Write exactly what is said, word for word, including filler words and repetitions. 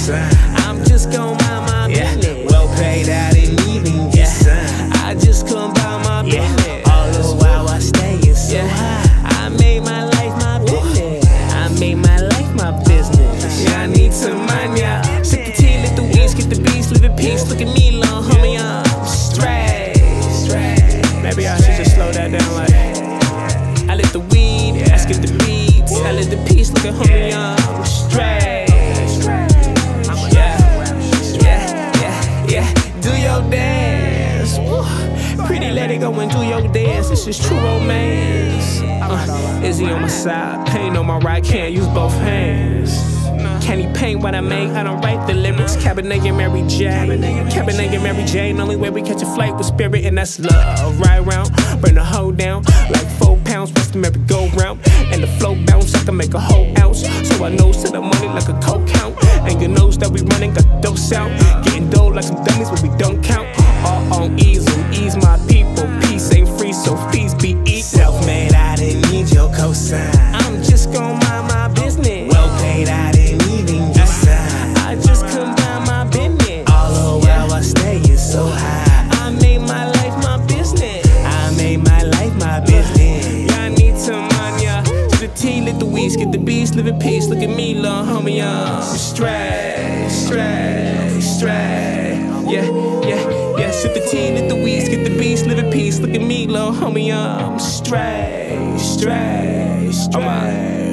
cosign. I'm just gon' mind my Yeah, business. well paid, I didn't even get signed. I just come by my Yeah, business. all the while I stay is so Yeah, high. I made my life my business. I made my life my business. Yeah, I need some money. Yeah. Sip the tea, lit the weeds, get the beats, live in peace. Look at me, little homie, I'm straight. Maybe I should just slow that down. Like, I lit the weed, I skip the beats. I lit the peace, look at homie, I'm straight. Yeah, yeah, yeah, yeah. Do your dance. Woo. Pretty, let it go and do your dance. This is true romance. Uh, Izzy on my side, pain on my right, can't use both hands. Can he paint what I make? I don't write the lyrics. Cabernet and Mary Jane. Cabernet and Mary Jane. Only way we catch a flight with spirit, and that's love. Right round, burn the hoe down like four pounds. West the merry go round, and the flow bounce. I can make a whole ounce. So I nose to the money like a coke count. And you knows that we running, got dose out. Getting dough like some dummies, but we don't count. All on ease, on ease my people. Peace ain't free, so fees be equal. Self-made, I didn't need your cosign. I'm just gon' mind my business. Well paid, I didn't even get signed. I just come by my business. All the while I stay is so high. I made my life my business. I made my life my business. Yeah, I need some money. Yeah. To the tea, lit the weeds, get the beats, live in peace. Look at me, little homie, I'm straight, straight, straight. Yeah, yeah, yeah. Sip the tea, lit the weeds, get the beats, live in peace. Look at me, little homie, I'm straight, straight, straight.